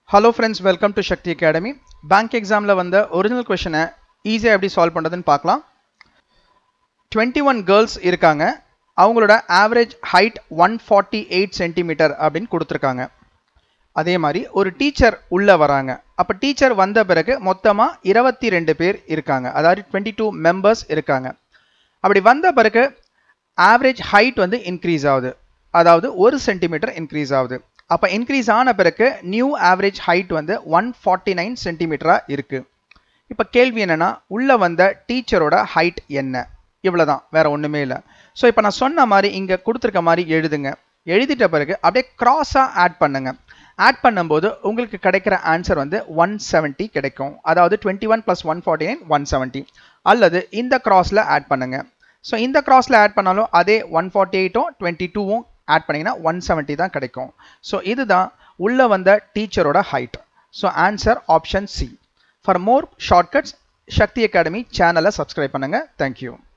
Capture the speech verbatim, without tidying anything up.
Hello friends, welcome to Shakthii Academy. Bank exam la vanda original question easy எப்படி solve பண்றதுன்னு பார்க்கலாம். twenty-one girls இருக்காங்க. அவங்களோட average height one forty-eight centimeter அப்படினு கொடுத்திருக்காங்க. அதே மாதிரி ஒரு டீச்சர் உள்ள வராங்க. அப்ப டீச்சர் வந்த பிறகு மொத்தமா twenty-two பேர் இருக்காங்க. அதாவது twenty-two members இருக்காங்க. அப்படி வந்த பிறகு average height வந்து increase ஆகுது. அதாவது one centimeter increase ஆகுது. அப்ப increase ஆன பிறகு new average height வந்து one forty-nine centimeter இருக்கு. இப்ப கேள்வி என்னன்னா உள்ள வந்த டீச்சரோட height என்ன? இவ்வளவுதான், வேற ஒண்ணுமே இல்ல. சோ இப்ப நான் சொன்ன மாதிரி இங்க கொடுத்திருக்க மாதிரி எழுதுங்க. எழுதிட்ட பிறகு அப்படியே கிராஸா ஆட் பண்ணுங்க. ஆட் பண்ணும்போது உங்களுக்கு கிடைக்கிற ஆன்சர் வந்து one seventy கிடைக்கும். அதாவது twenty-one plus one forty-nine one seventy. அல்லது இந்த கிராஸ்ல ஆட் பண்ணுங்க. சோ இந்த கிராஸ்ல ஆட் பண்ணாலும் அதே one forty-eight உம் twenty-two உம் ஆட் பண்ணீங்கன்னா one seventy தான் கிடைக்கும். சோ இதுதான் உள்ள வந்த டீச்சரோட height. So answer option C. For more shortcuts, Shakthii Academy channel subscribe பண்ணுங்க. Thank you.